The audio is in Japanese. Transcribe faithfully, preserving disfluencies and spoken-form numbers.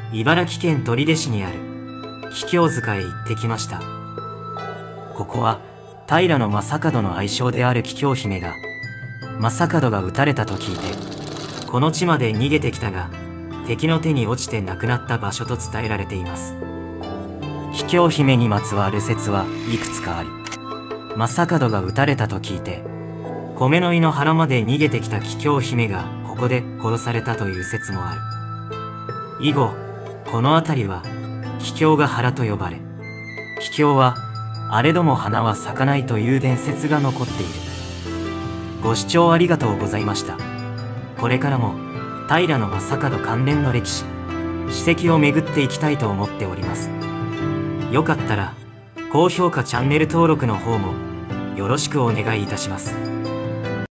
茨城県取手市にある桔梗塚へ行ってきました。ここは平将門の愛称である桔梗姫が将門が討たれたと聞いてこの地まで逃げてきたが敵の手に落ちて亡くなった場所と伝えられています。桔梗姫にまつわる説はいくつかあり、将門が討たれたと聞いて米の井の原まで逃げてきた桔梗姫がここで殺されたという説もある。以後この辺りは桔梗ヶ原と呼ばれ、桔梗はあれども花は咲かないという伝説が残っている。ご視聴ありがとうございました。これからも平将門関連の歴史、史跡を巡っていきたいと思っております。よかったら高評価チャンネル登録の方もよろしくお願いいたします。